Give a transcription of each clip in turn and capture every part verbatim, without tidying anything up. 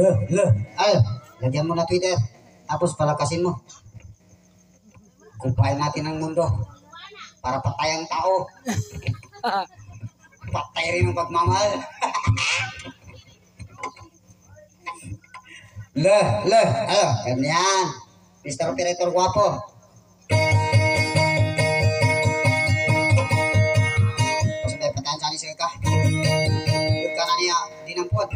Loh, loh, Al, lagyan mo na Twitter. Tapos palakasin mo. Kumpain natin ang mundo para patay ang tao. Patay rin ang pagmamahal. Loh, loh, al, ganyan. mister Operator Guapo. Kasi may pataan sa anis ka. Yung ka na niya, dinampot.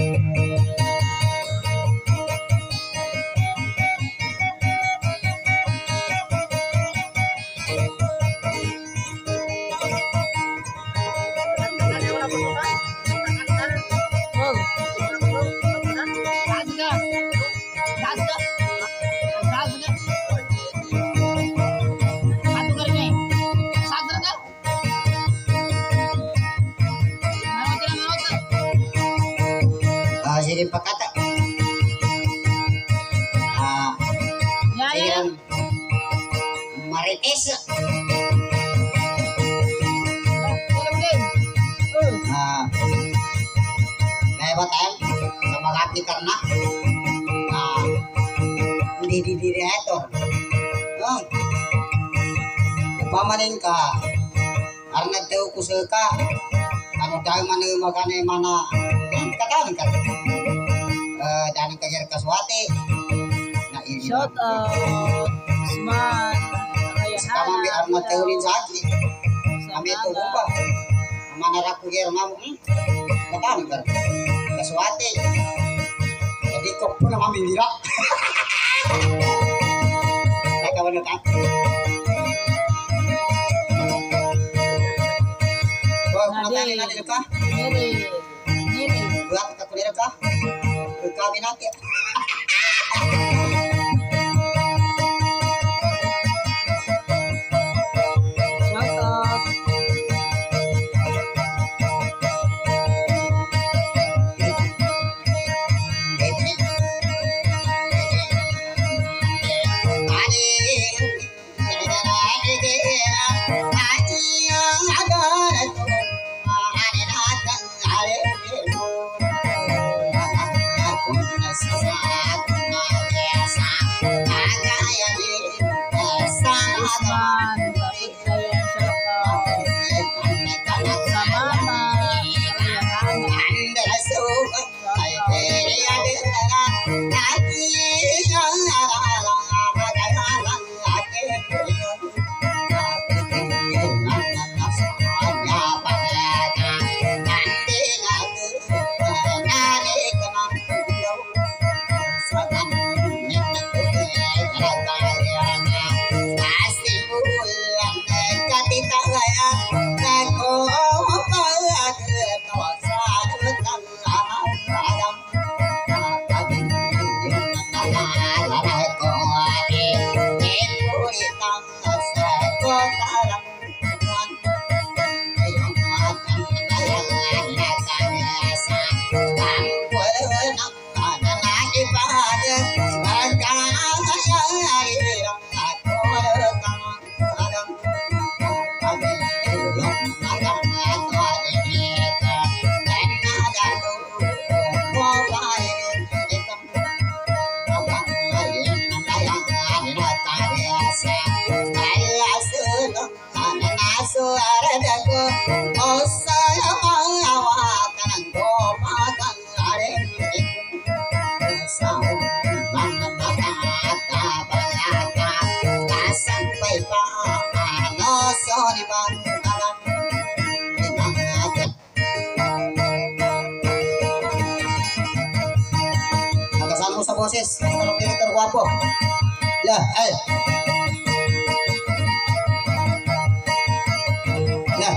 Sige pakata. Ah, ya, ya. Marites. Ah, kaya ba tayo? Sa mga karena ah, hindi di diri ito. Oh. Pamanin ka. Arnag tayo kusel ka. Ano tayo man magana mana katalan ka. Uh, danang kajar kaswati na ini shout out Usman kami biar mateurin sakit kami itu lupa mana raku ger ngamu katalan ka kaswati jadi kok pun kami mira tak kawan tak wah nanti nanti dekat ini ini buat kita kuliah kah kami nanti shout out Usman Dayan shout out sa mama Nakasama sa boses mister Operator Guapo. Lah, ay. Lah.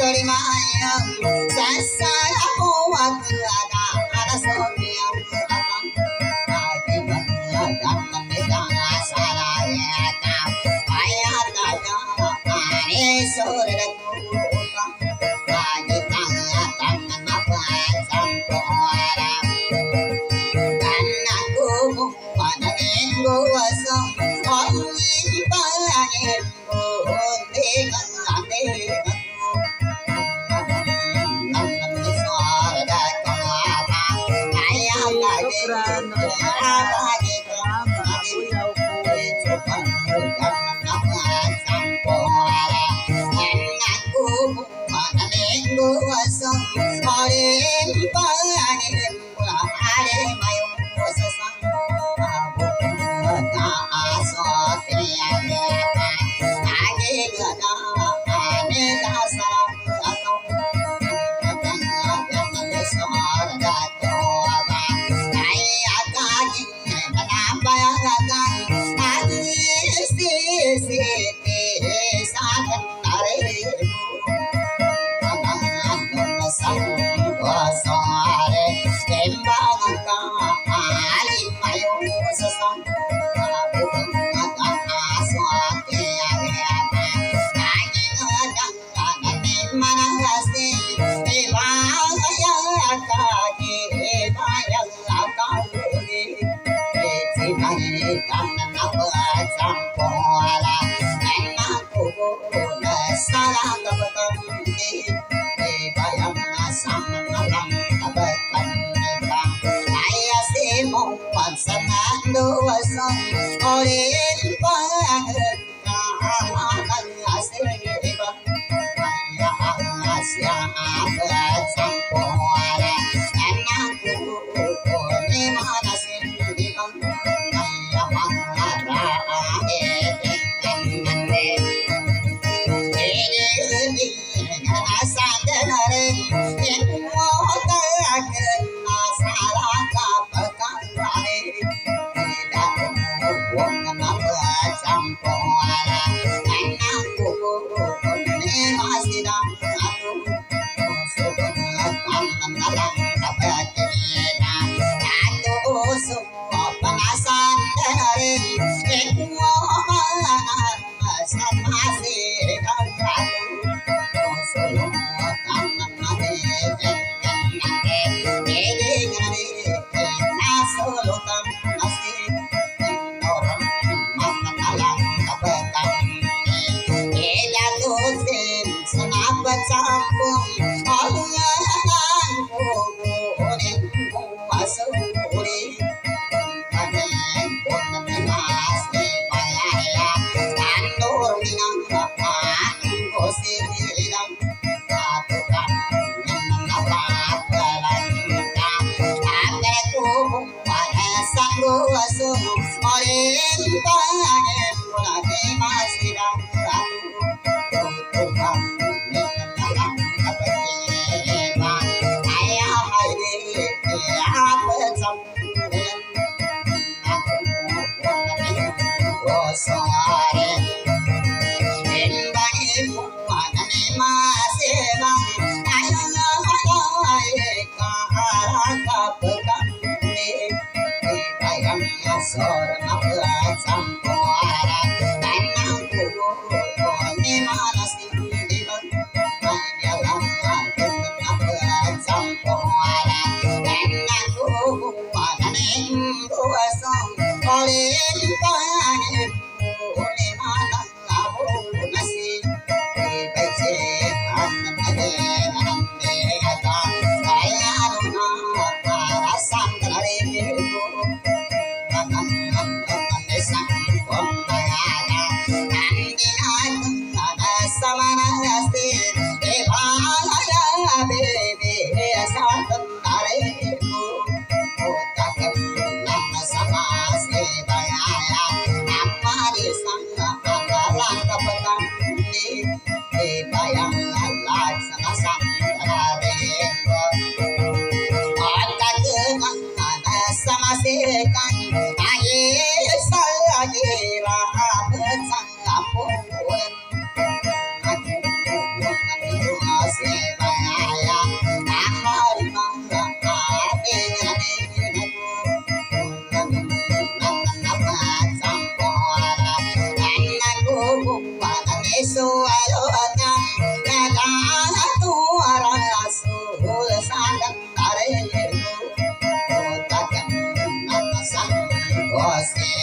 Sama se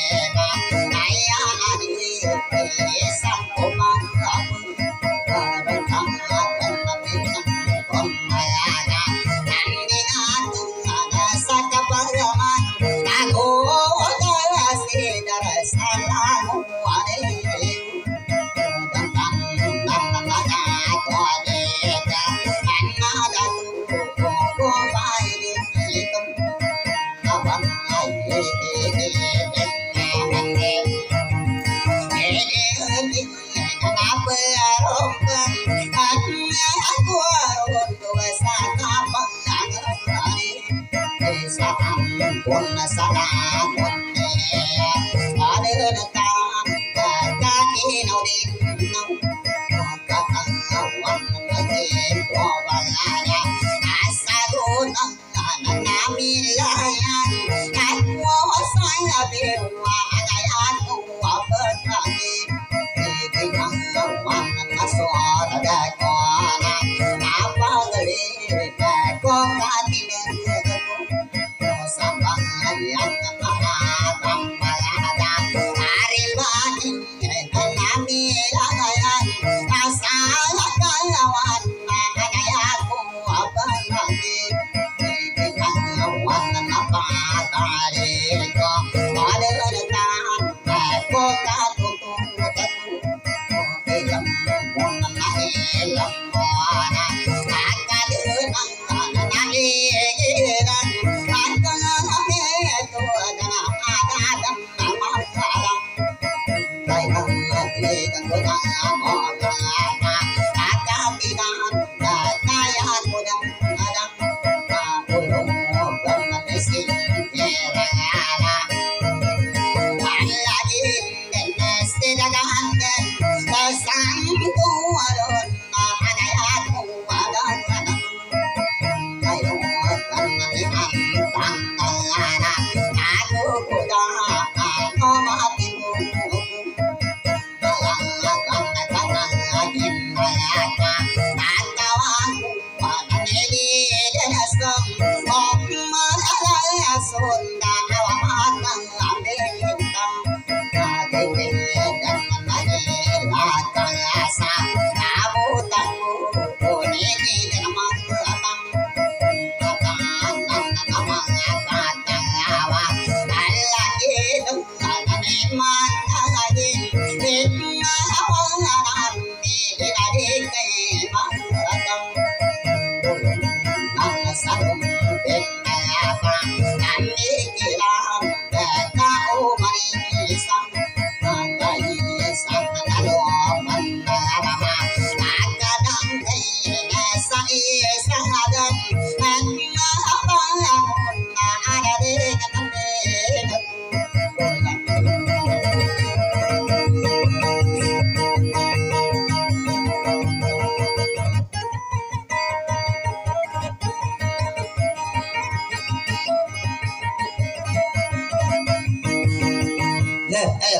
Ayo.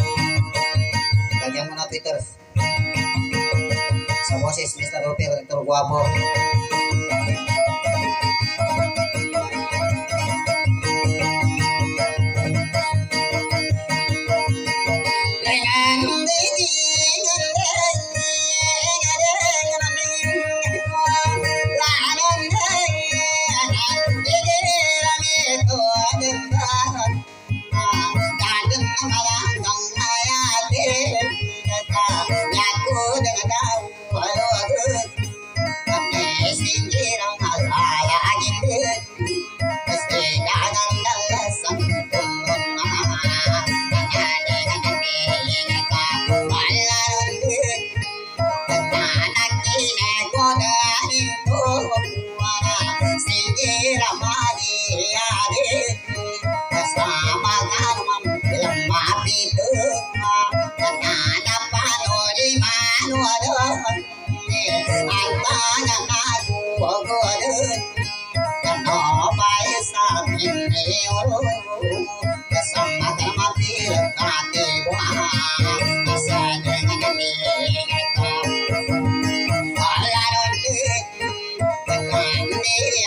Lagyan mo na Twitter. Sa boses, mister Hotel, Hector Guapo.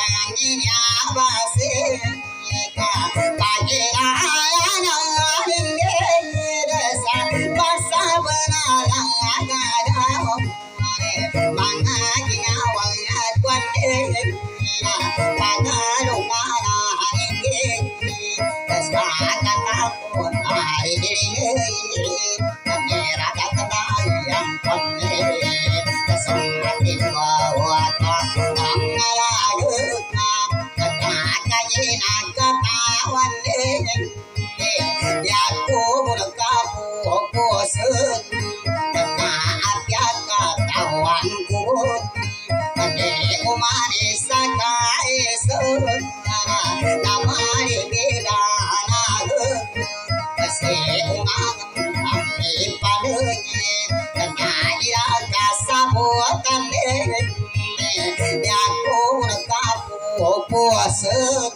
Bye. Puasa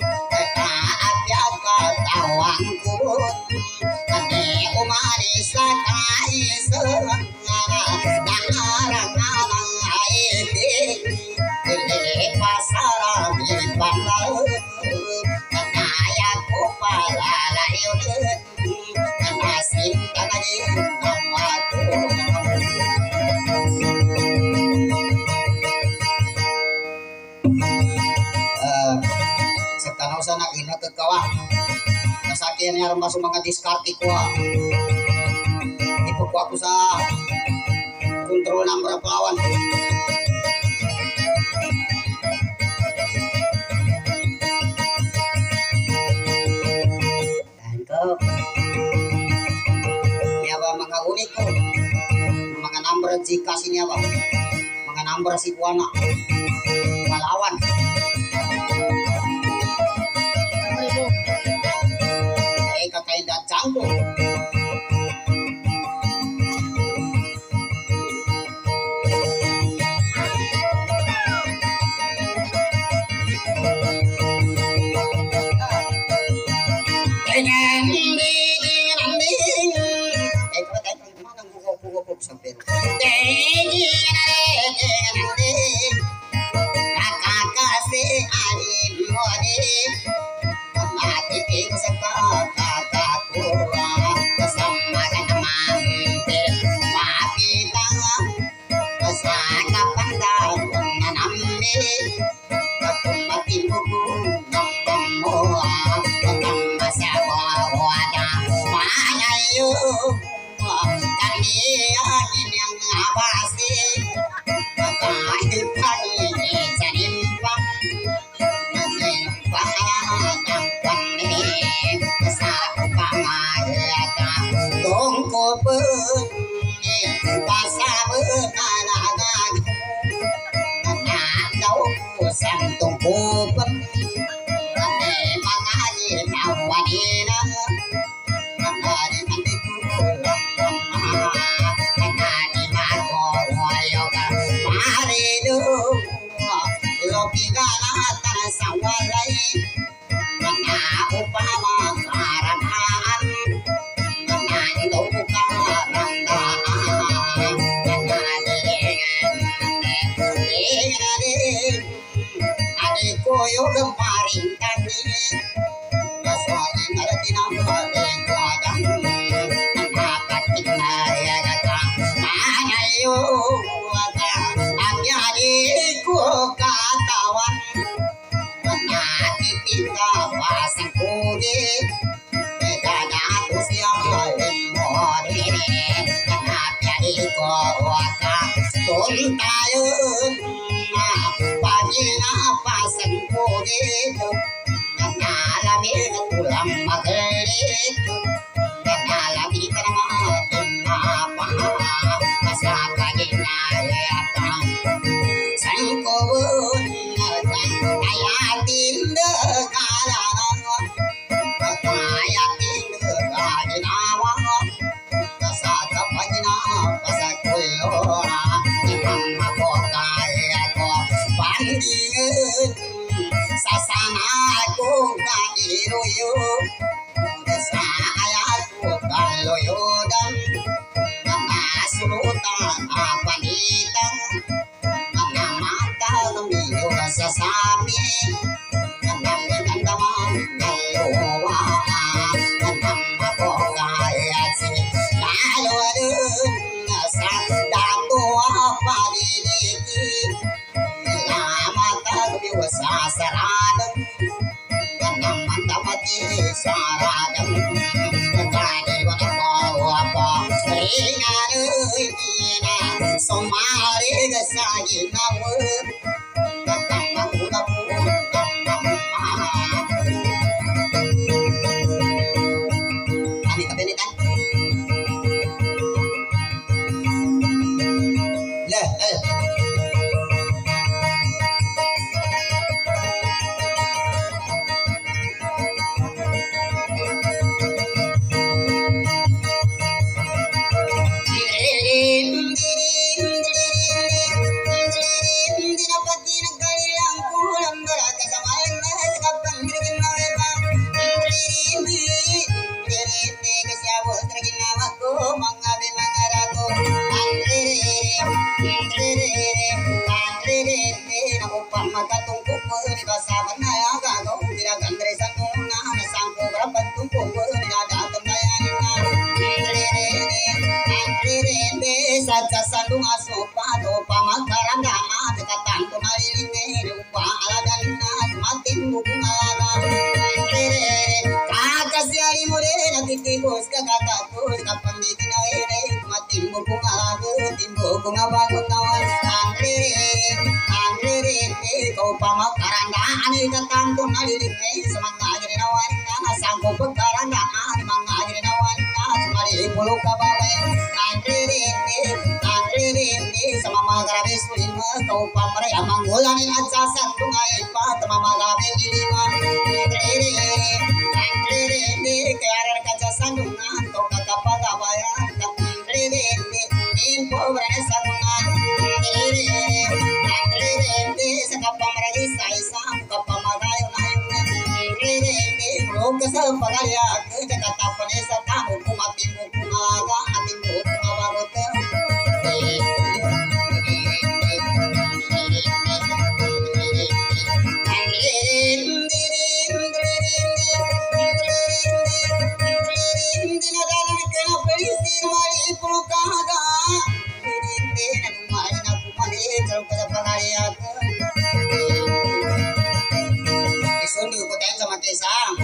tawangku ade umari sakai selang narang narang aide di pasar di bandar kaya kupala layu nasib tanagi namaku sekarang sana ina ke kawah nasakyan yang masuk mga diskarti ko ipo ko ako sa kontrol ng mga pelawan dan ko niya ba mga unik ko mga number jika niya ba mga number si buwana palawan kakain dan canggung sasana ko ka iruyo aku kapan dikinai matimbo kungagu timbo kungabagot kawan angkere angkere kau pamak karanda ani katang tu nali lini semangga jadi nawan kana sangko pekaranda ani mangga jadi nawan kana semari puluh kabawe angkere angkere sama magarabe sulima kau pamare amangolani aja santungai pat mama gabe ilima angkere angkere kaya kaca sandungan kau kakak pagawaya angkere info berani sandungan angkere angkere sakapam ragi saisa kapam magayo angkere loka sa pagaya kata panesa tamu kumati kumaga ating kumabagot Isundi ukutain sama Kesang.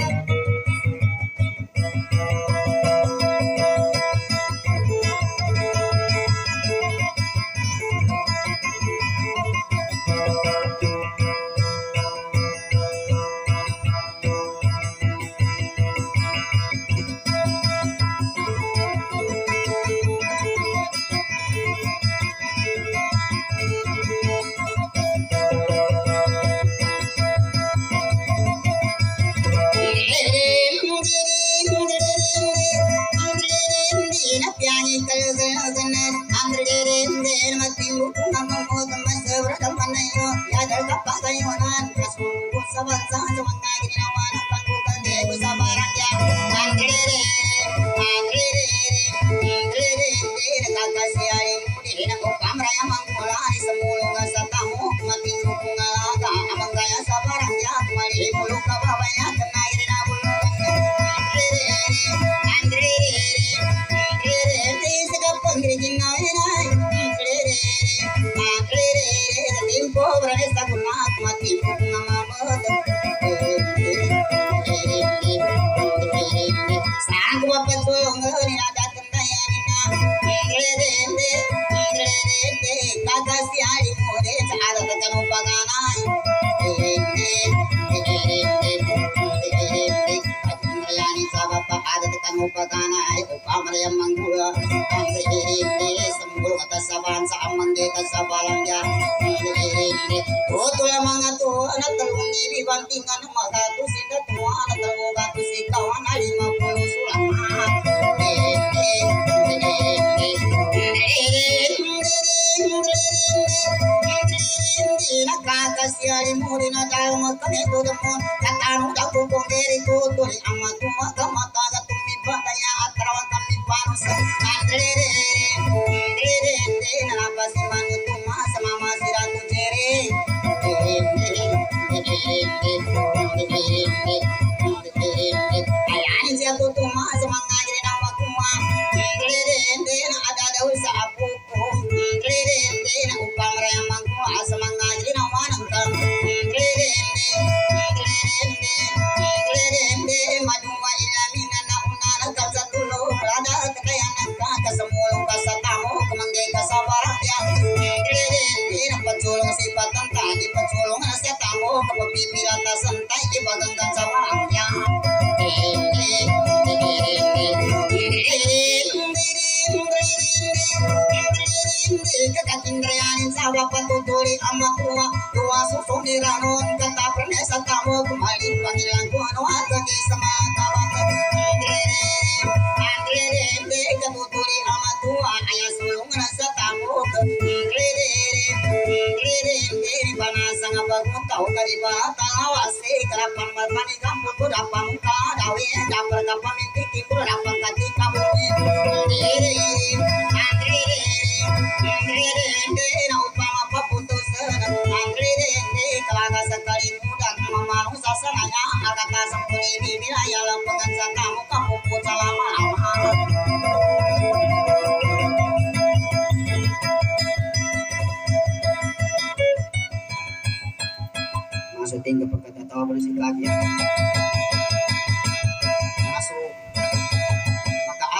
Masukin ke perkataan berisik lagi ya. Masuk maka asal itu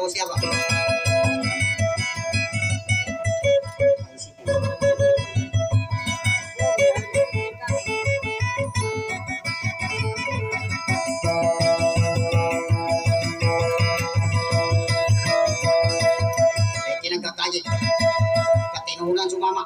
tahu siapa. Eh, kinagkakaji. Katinunan sumama.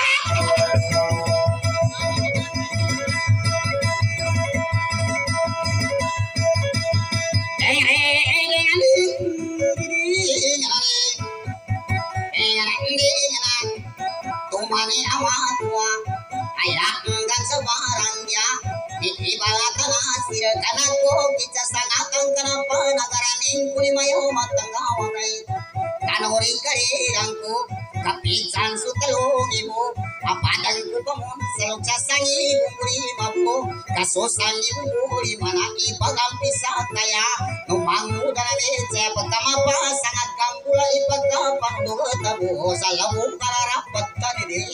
Tumani awatua ayah enggan sebarang dia ibalatan hasil karena ko kita sangat kenapa negara minggu lima yo matang awakai kanori kayangku kapisan sutelungimu apa dan ku pemun selok casangi bunguri mabu kasusangi bunguri mana ipagam pisah kaya numangu dan lece pertama pa sangat kambula ipagapang duga tabu salamu kararapat kanidi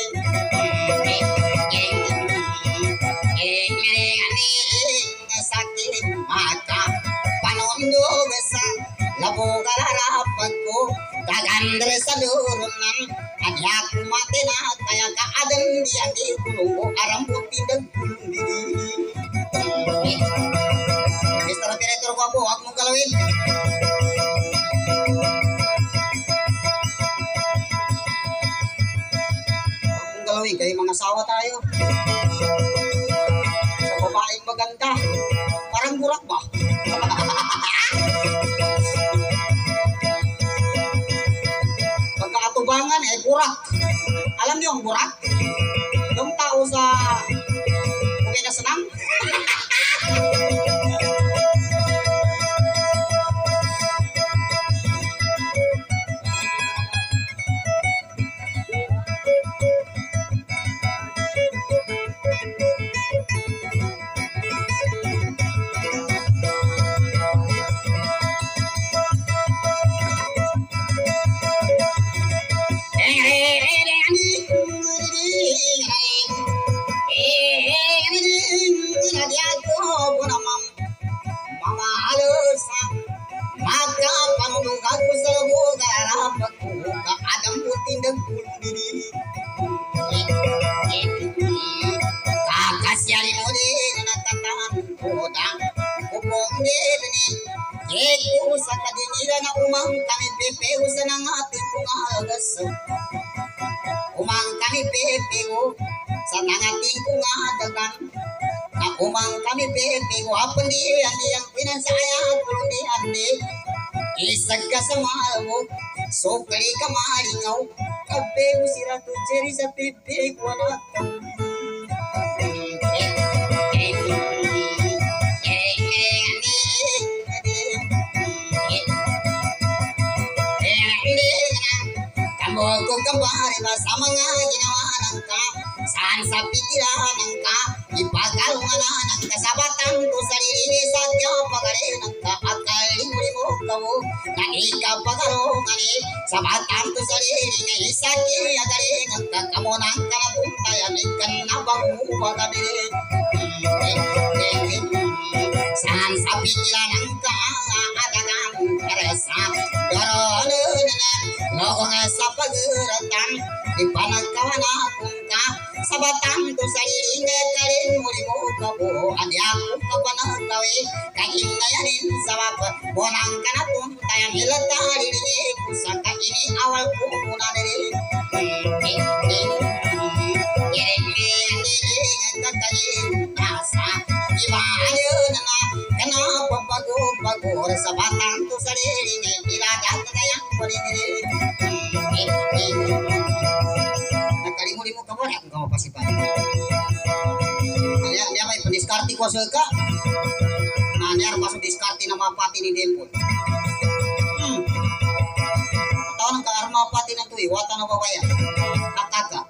sakit mata panondo besar labu kararapat ko kagandre salurunan adyaku mati na kaya kaadan dia di kulungo aram putih dan kulung diri mister Operator ko po wag mong galawin wag mong galawin kayo mga asawa tayo sa babaeng maganda parang burak ba pagkaatubangan eh burak. Alam niyo ang burak? Yung tao sa okay na senang. Maka panduga ku selalu garap ku ka adam putih dan kulung diri kakas yari mudi na tatan kodang kupong diri yeku sakadinira na umang kami pepe usanang ating pungagas umang kami pepe sanang ating pungadagan na umang kami pepe wapun dia yang yang pinansaya kulung di andi isag ka sa malamo sokali ka maringaw kape usira tu ceri sa pipi wala kamu ko kembali bersama ginawa nangka saan sa pikiran nangka ipagalungan nangka sabatan tu sarili satya pagare nangka akal limu kamu nani ka pagalungan sabatan tu sarili satya agare nangka kamu nangka puntayan ikan nabamu pagare saan sa pikiran nangka adagan karesa garone Lokong sa paguratan ipanagkawan akong ka sabatan to sa ilinga kalin muli mo kabo adi ako kapanagawi kaking ngayanin sa wapa bonang kanatun tayan hilata lilingi kusa kakini awal ko muna diri kenapa bago-bago sa batang to sa lilingi iladat na yang paligid nakalimutan mo ka ba ako ka mapasipan niya niya may pandiskarti ko sa ka na niya masuk diskarti na mapati ni Dempol hmm taon ang kaarma pati na tuwi wata na babaya nakaka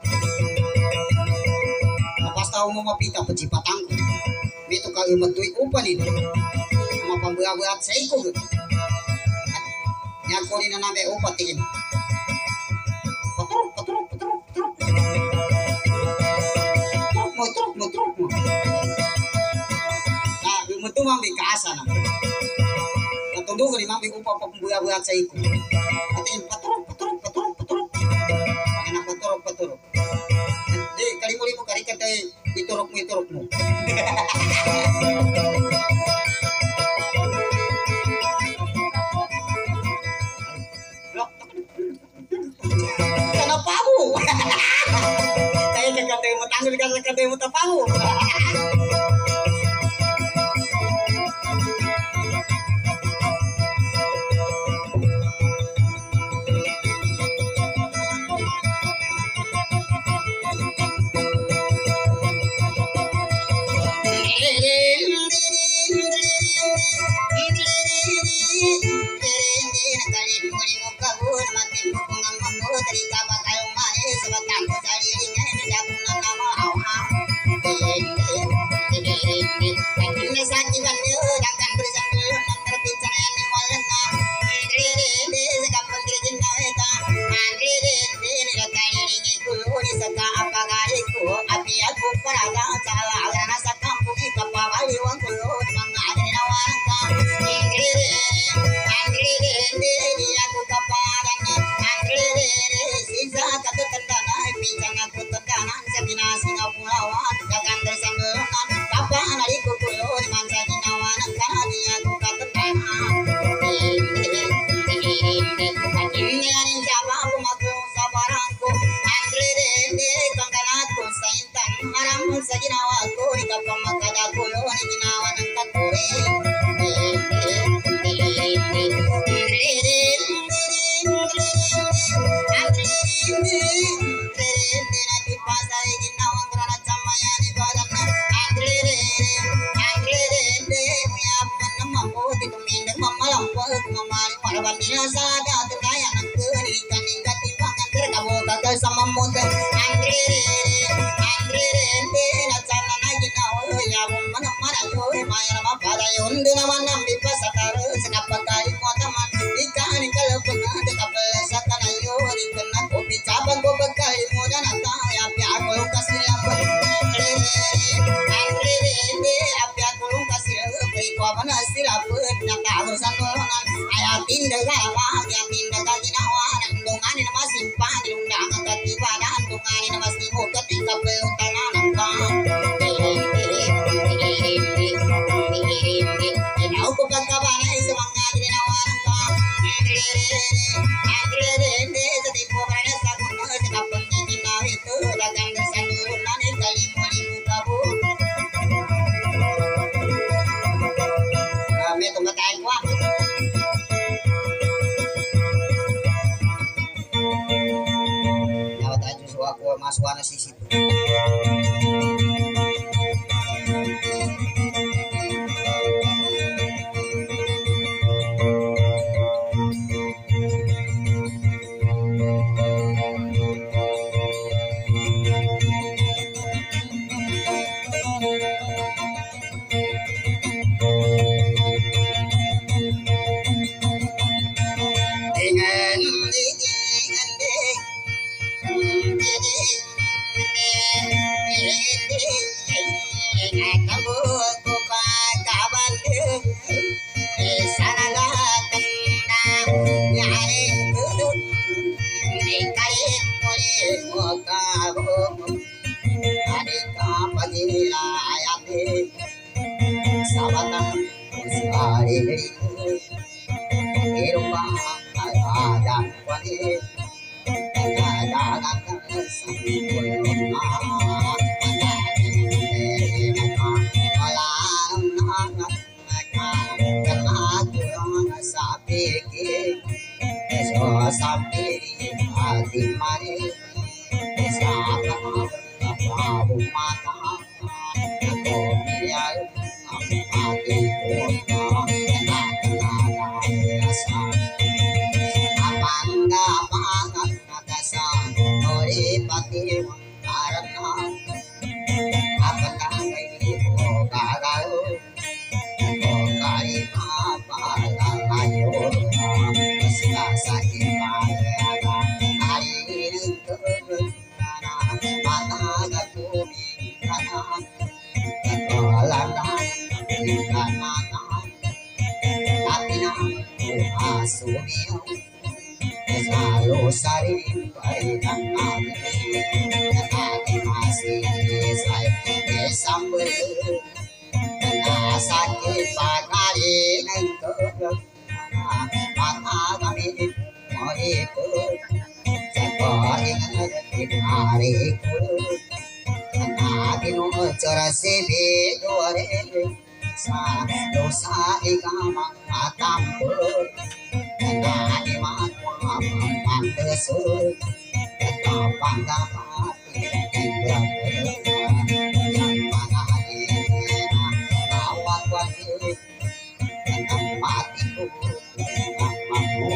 mapasta mo mapita pagcipatang ko mito ka umatuwi upan ito mapambuya-buya sa iko niya ko rin na namin upatingin patrok patrok patrok patrok trok mo trok mo trok mo na umutumang may kaasa na dugo ni mami upa pembuat-buat sa iku. Atin paturok paturok paturok paturok. Anak paturok paturok. Di kali mo mo kari katay iturok mo iturok mo. Kenapa bu? Kayak kakak mo tanggul kakak kakak mo tapamu. Suara sisi Thank you. selalu sering berdangan hati masih saya sambil sakit pagari nengkep maka kami mau ikut sekolah hariku Nagino cara sebi dore sa dosa igama atampur nani matwa pantesur kapang kapati indra manani awak wakil matiku mampu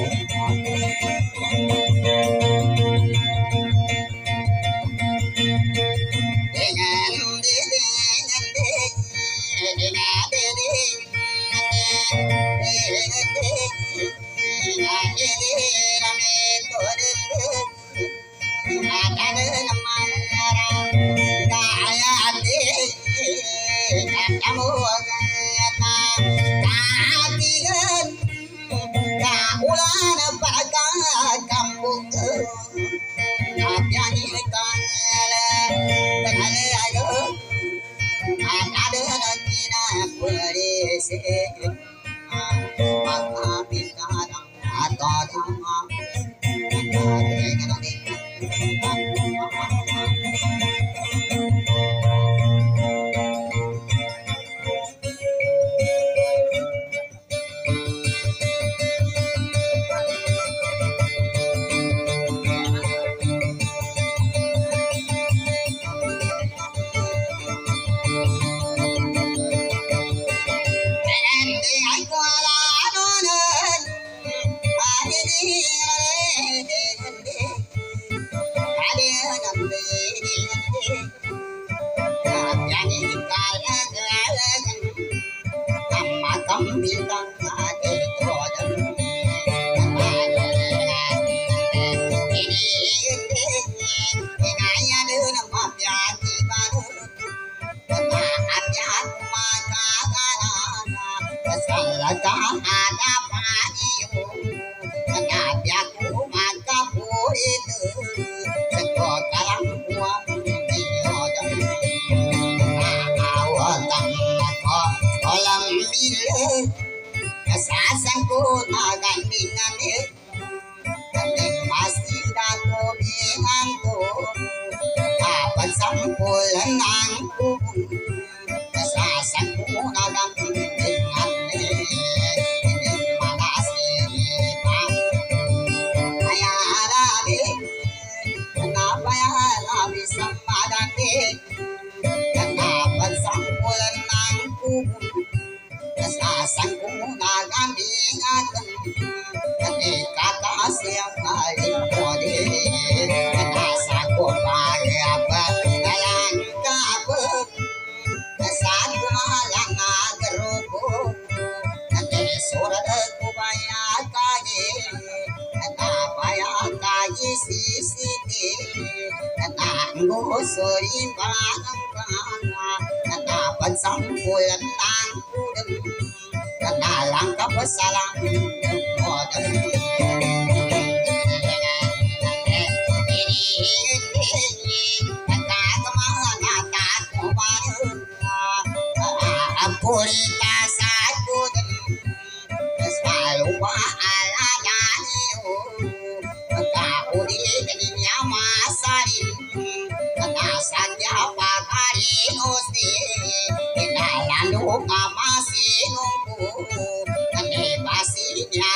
Masih nunggu, ane masih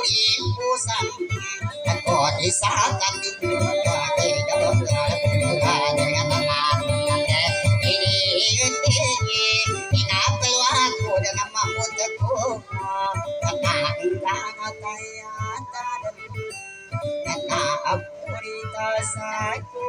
ibu sang ako di sa kating kake dapat dengan anak ini ini inapel aku dengan mamut aku anak kaya dan apurita saku